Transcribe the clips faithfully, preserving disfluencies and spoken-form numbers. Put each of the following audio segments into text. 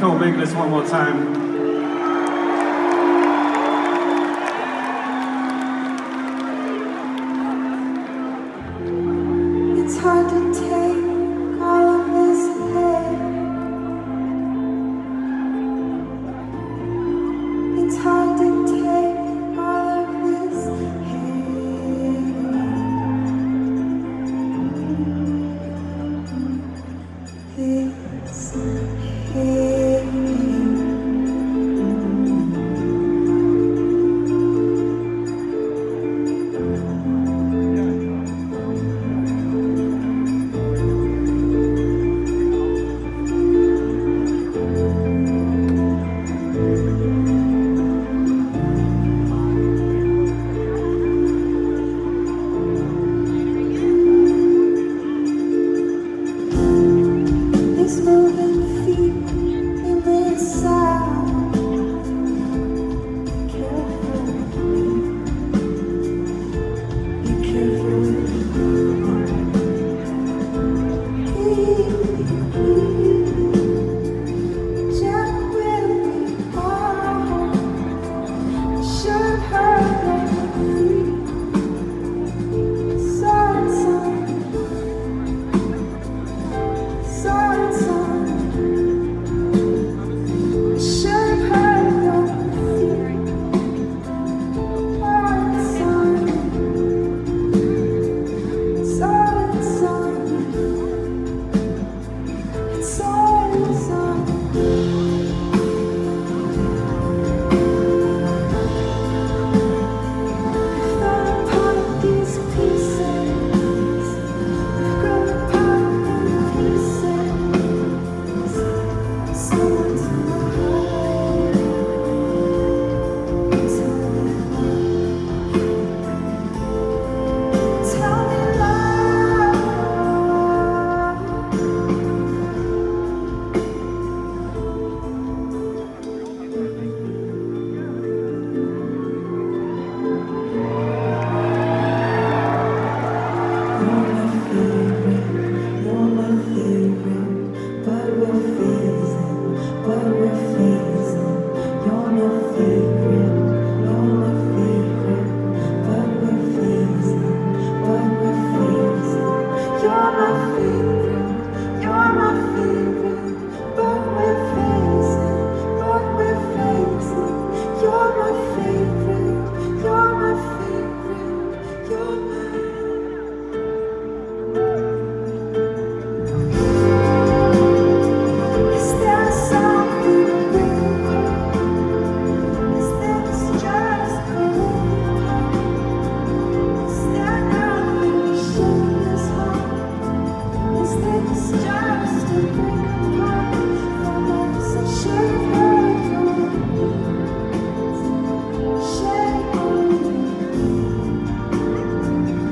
go big this one more time. It's hard to take all of this hate. It's hard to take all of this hate. This hate. These moving feet in this sound. Be careful with me. Be careful with me. Jump with me. Oh, I should hurt your feet. Sorry, son. Sorry, son. I should have heard your feet. Sorry, son. Sorry, son. It's sorry, son. Fell apart these pieces. Grown apart in pieces. Someone to hide. Tell me love. Tell me love. You're my favorite, you're my favorite, but we're phasing, but we're phasing. You're my favorite, you're my favorite, but we're phasing, but we're phasing. You're my favorite, you're my favorite, but we're phasing, but we're phasing. You're my favorite, you're my favorite, you're my. Is there something real? Is this just cool? Is there nothing to shake this heart? Is this just a break apart from us? I should have heard your shake on me.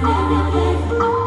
everything.